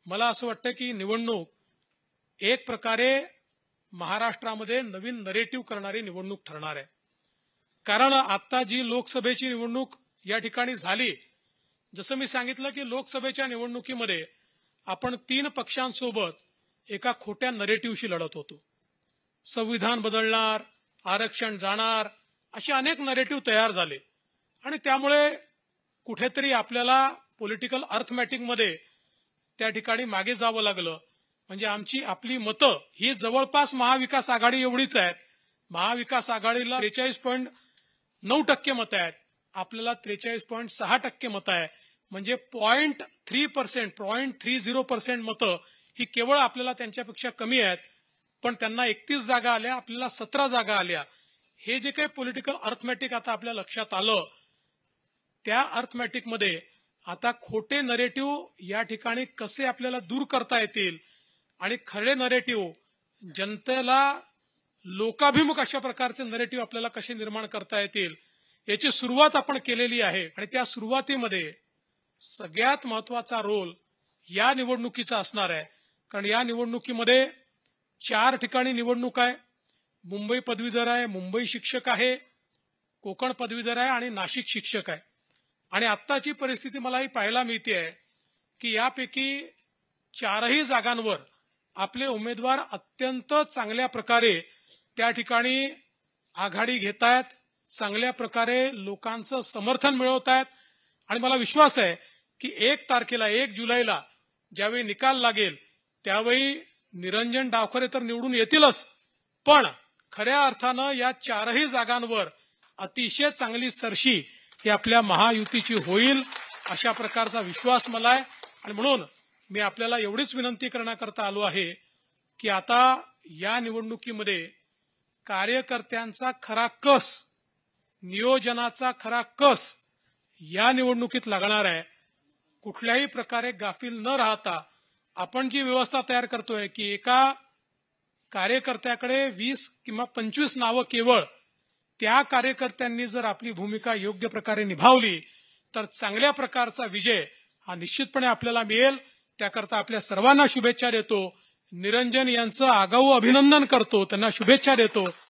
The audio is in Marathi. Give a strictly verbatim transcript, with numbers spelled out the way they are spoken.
मला असं वाटतं की निवडणूक एक प्रकारे महाराष्ट्रामध्ये नवीन नरेटिव्ह करणारी निवडणूक ठरणार आहे। कारण आता जी लोकसभेची निवडणूक या ठिकाणी झाली, जसं मी सांगितलं की लोकसभेच्या निवडणुकीमध्ये आपण तीन पक्षांसोबत एका खोट्या नरेटिव्हशी लढत होतो। संविधान बदलणार, आरक्षण जाणार, असे अनेक नरेटिव्ह तयार झाले आणि त्यामुळे कुठेतरी आपल्याला पॉलिटिकल अर्थमॅटिक मध्ये त्या ठिकाणी मागे जावं लागलं। म्हणजे आमची आपली मतं ही जवळपास महाविकास आघाडी एवढीच आहेत। महाविकास आघाडीला त्रेचाळीस पॉईंट नऊ टक्के मतं आहेत, आपल्याला त्रेचाळीस पॉईंट सहा टक्के मतं आहे। म्हणजे point three percent point three zero percent मतं ही केवळ आपल्याला त्यांच्यापेक्षा कमी आहेत, पण त्यांना एकतीस जागा आल्या, आपल्याला सतरा जागा आल्या। हे जे काही पॉलिटिकल अर्थमॅटिक आता आपल्या लक्षात आलं, त्या अर्थमॅटिक मध्ये आता खोटे नरेटिव्ह या ठिकाणी कसे आपल्याला दूर करता येतील आणि खरे नरेटिव्ह जनतेला लोकाभिमुख अशा प्रकारचे नरेटिव्ह आपल्याला कसे निर्माण करता येतील याची सुरुवात आपण केलेली आहे। आणि त्या सुरुवातीमध्ये सगळ्यात महत्त्वाचा रोल या निवडणुकीचा असणार आहे। कारण या निवडणुकीमध्ये चार ठिकाणी निवडणूक आहे। मुंबई पदवीधर आहे, मुंबई शिक्षक आहे, कोकण पदवीधर आहे आणि नाशिक शिक्षक आहे। आणि आत्ताची परिस्थिती मला ही पाहायला मिळते आहे की यापैकी चारही जागांवर आपले उमेदवार अत्यंत चांगल्या प्रकारे त्या ठिकाणी आघाडी घेत आहेत, चांगल्या प्रकारे लोकांचं समर्थन मिळवत आहेत। आणि मला विश्वास आहे की एक तारखेला एक जुलैला ज्यावेळी निकाल लागेल त्यावेळी निरंजन डावखरे तर निवडून येतीलच, पण खऱ्या अर्थानं या चारही जागांवर अतिशय चांगली सरशी ही आपल्या महायुतीची होईल अशा प्रकारचा विश्वास मला आहे। आणि म्हणून मी आपल्याला एवढीच विनंती करण्याकरता आलो आहे की आता या निवडणुकीमध्ये कार्यकर्त्यांचा खरा कस, नियोजनाचा खरा कस या निवडणुकीत लागणार आहे। कुठल्याही प्रकारे गाफील न राहता आपण जी व्यवस्था तयार करतोय की एका कार्यकर्त्याकडे वीस किंवा पंचवीस नावं केवळ, त्या कार्यकर्त्यांनी जर आपली भूमिका योग्य प्रकारे निभावली तर चांगल्या प्रकारचा विजय हा निश्चितपणे आपल्याला मिळेल। त्याकरता आपल्या सर्वांना शुभेच्छा देतो, निरंजन यांचं आगाऊ अभिनंदन करतो, त्यांना शुभेच्छा देतो।